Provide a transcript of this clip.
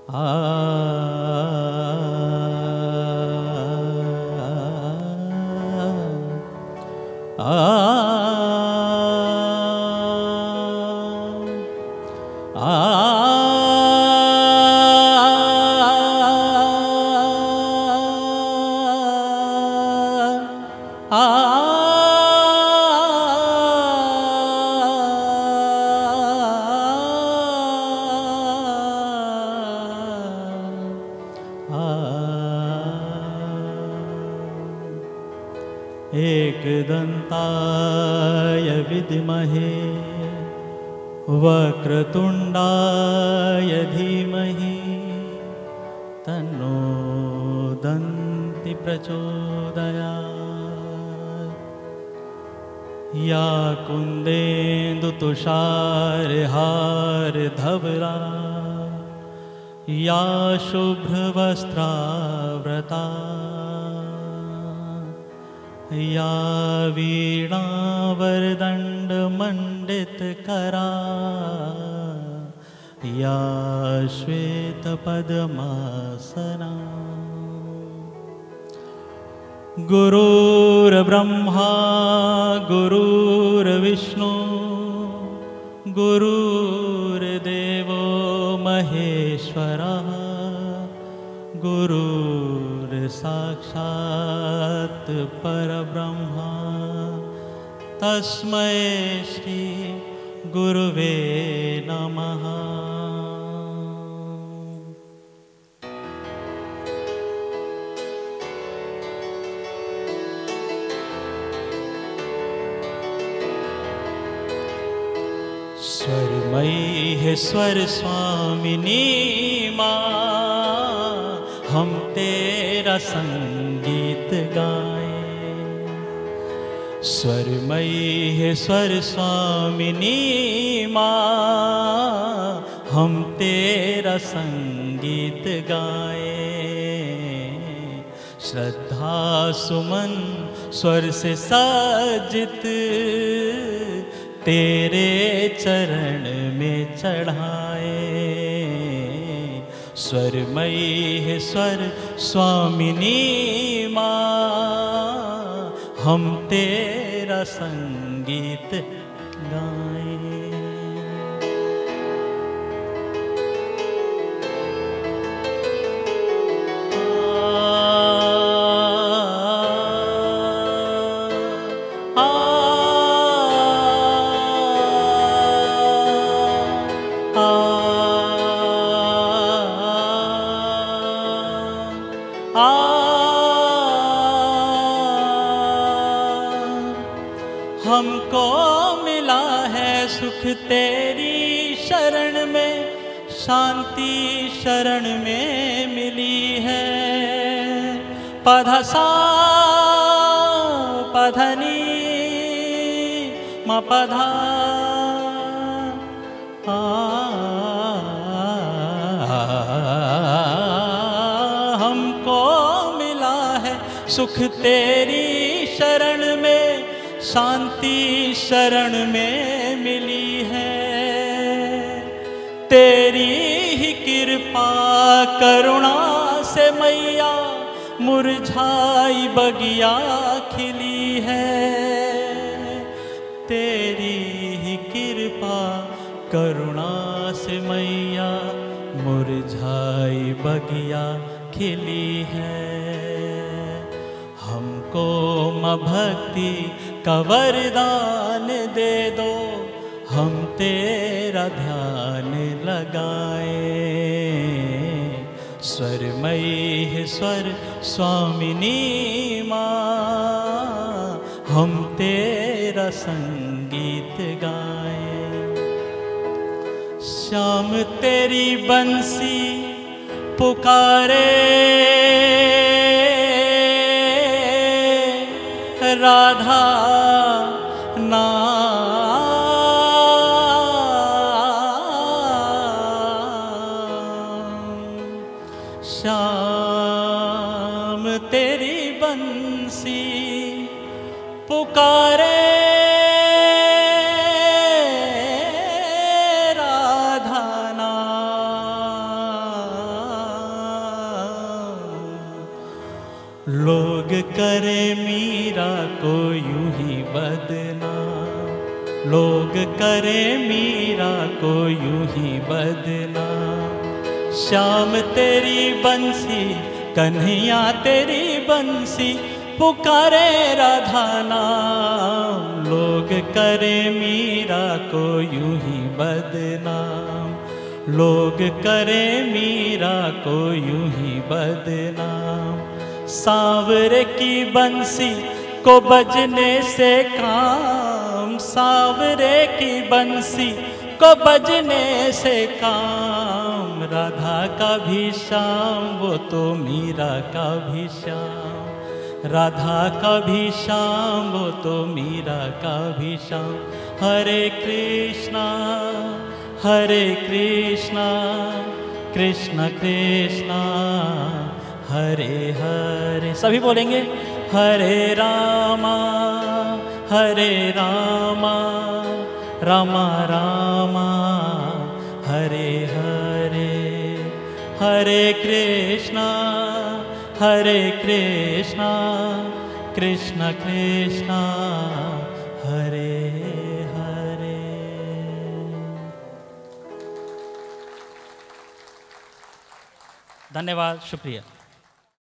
एकदन्ताय विद्महे वक्रतुण्डाय धीमहि तन्नो दन्ति प्रचोदयात्। या कुन्देन्दुतुषारहारधवला या शुभ्रवस्त्रावृता या वीणावरदण्डमण्डितकरा या श्वेतपद्मासना। गुरुर्ब्रह्मा गुरुर्विष्णु गुरुर्देवो महेश्वरः गुरुर्साक्षात् परब्रह्मा तस्मै श्री गुरुवे नमः। स्वरमयी है स्वर स्वामिनी माँ, हम तेरा संगीत गाएं। स्वरमयी है स्वर स्वामिनी माँ, हम तेरा संगीत गाएं। श्रद्धा सुमन स्वर से सज्जित तेरे चरण में चढ़ाए। स्वरमयी है स्वर स्वामिनी माँ, हम तेरा संगीत गाएं। हमको मिला है सुख तेरी शरण में, शांति शरण में मिली है। पधसा पधनी म पधा हमको मिला है सुख तेरी शरण में, शांति शरण में मिली है। तेरी ही कृपा करुणा से मैया मुरझाई बगिया खिली है। तेरी ही कृपा करुणा से मैया मुरझाई बगिया खिली है। हमको माँ भक्ति का वरदान दे दो, हम तेरा ध्यान लगाएं। स्वरमयी है स्वर स्वामिनी माँ, हम तेरा संगीत गाएं। श्याम तेरी बंसी पुकारे, राधा नाम। श्याम तेरी बंसी पुकारे, राधा नाम। लोग करे मीरा को यूं ही बदनाम, लोग करे मीरा को यूं ही बदनाम। श्याम तेरी बंसी, कन्हैया तेरी बंसी, पुकारे राधा नाम। लोग करे मीरा को यूं ही बदनाम, लोग करे मीरा को यूं ही बदनाम। सांवरे की बंसी को बजने से काम, सांवरे की बंसी को बजने से काम। राधा का भी श्याम वो तो मीरा का भी श्याम, राधा का भी श्याम वो तो मीरा का भी श्याम। हरे कृष्णा कृष्ण कृष्णा हरे हरे। सभी बोलेंगे हरे रामा रामा रामा हरे हरे। हरे कृष्णा कृष्ण कृष्णा हरे हरे। धन्यवाद, शुक्रिया।